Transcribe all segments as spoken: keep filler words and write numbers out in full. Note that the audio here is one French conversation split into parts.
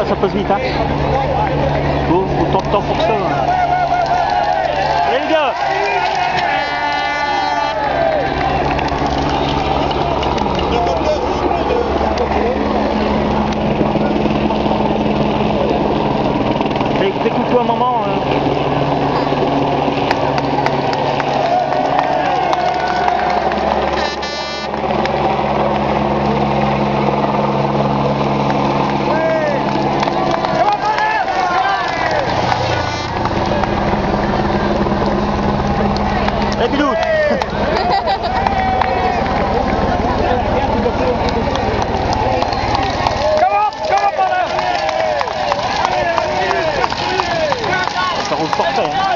ça passe vite, hein. Bon, autant de temps pour ça. Hein. Allez les gars! Écoute-toi un moment. Euh... Hey Bilou. Ça roule parfait. Hein.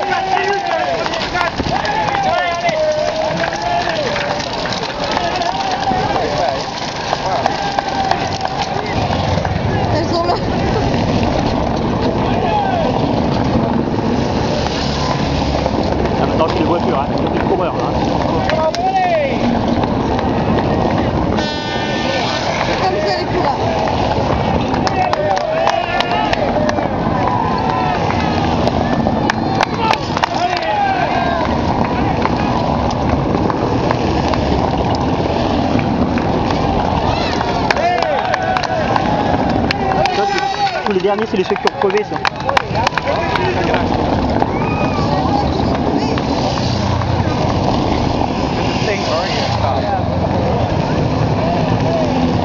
Elles sont là. Ah, maintenant je les vois plus, hein. Il y a plus de coureurs. Hein. Comme ça les coureurs. Les derniers, c'est les ceux qui ont crevé, ça. Thing, right?